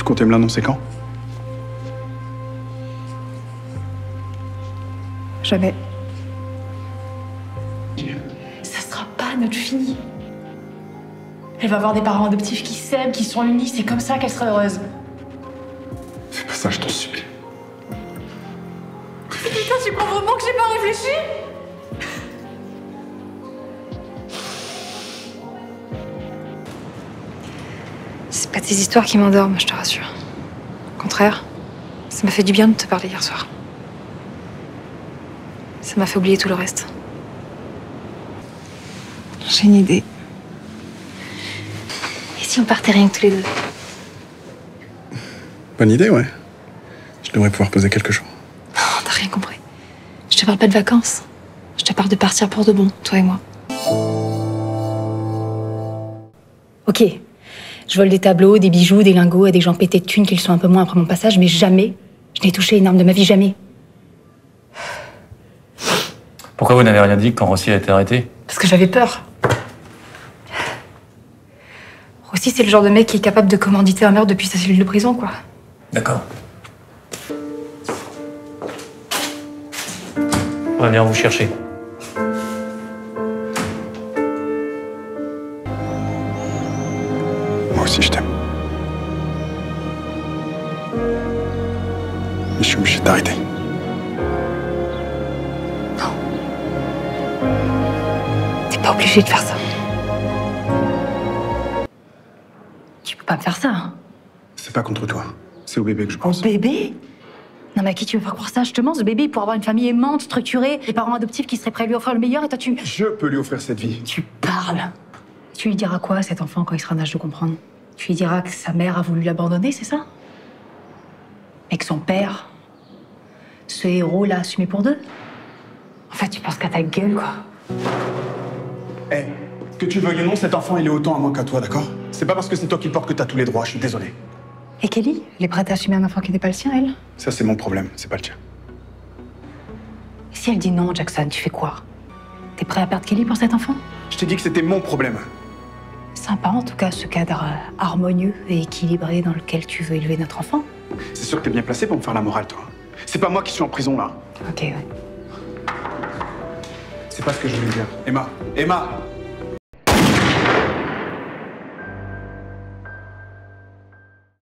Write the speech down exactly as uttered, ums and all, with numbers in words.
Tu comptais me l'annoncer quand? Jamais. Ça sera pas notre fille. Elle va avoir des parents adoptifs qui s'aiment, qui sont unis. C'est comme ça qu'elle sera heureuse. Fais pas ça, je t'en supplie. Putain, tu crois vraiment que j'ai pas réfléchi? C'est pas tes histoires qui m'endorment, je te rassure. Au contraire, ça m'a fait du bien de te parler hier soir. Ça m'a fait oublier tout le reste. J'ai une idée. Et si on partait rien que tous les deux? Bonne idée, ouais. Je devrais pouvoir poser quelques jours. Oh, t'as rien compris. Je te parle pas de vacances. Je te parle de partir pour de bon, toi et moi. Ok. Je vole des tableaux, des bijoux, des lingots à des gens pétés de thunes qui le sont un peu moins après mon passage, mais jamais je n'ai touché une arme de ma vie, jamais. Pourquoi vous n'avez rien dit quand Rossi a été arrêté? Parce que j'avais peur. Rossi, c'est le genre de mec qui est capable de commanditer un meurtre depuis sa cellule de prison, quoi. D'accord. On va venir vous chercher. Moi aussi, je t'aime. Mais je suis obligé de t'arrêter. Non. T'es pas obligé de faire ça. Tu peux pas me faire ça, hein. C'est pas contre toi. C'est au bébé que je pense. Bébé? Non mais à qui tu veux faire croire ça, justement? Ce bébé, pour avoir une famille aimante, structurée, des parents adoptifs qui seraient prêts à lui offrir le meilleur, et toi tu... Je peux lui offrir cette vie. Tu parles. Tu lui diras quoi à cet enfant quand il sera en âge de comprendre? Tu lui diras que sa mère a voulu l'abandonner, c'est ça? Et que son père, ce héros l'a assumé pour deux? En fait, tu penses qu'à ta gueule, quoi. Eh, que tu veuilles ou non, cet enfant, il est autant à moi qu'à toi, d'accord? C'est pas parce que c'est toi qui le portes que t'as tous les droits, je suis désolé. Et Kelly, elle est prête à assumer un enfant qui n'est pas le sien, elle? Ça, c'est mon problème, c'est pas le tien. Et si elle dit non, Jackson, tu fais quoi? T'es prêt à perdre Kelly pour cet enfant? Je t'ai dit que c'était mon problème. Sympa, en tout cas, ce cadre euh, harmonieux et équilibré dans lequel tu veux élever notre enfant. C'est sûr que t'es bien placé pour me faire la morale, toi. C'est pas moi qui suis en prison, là. Ok, ouais. C'est pas ce que je voulais dire. Emma, Emma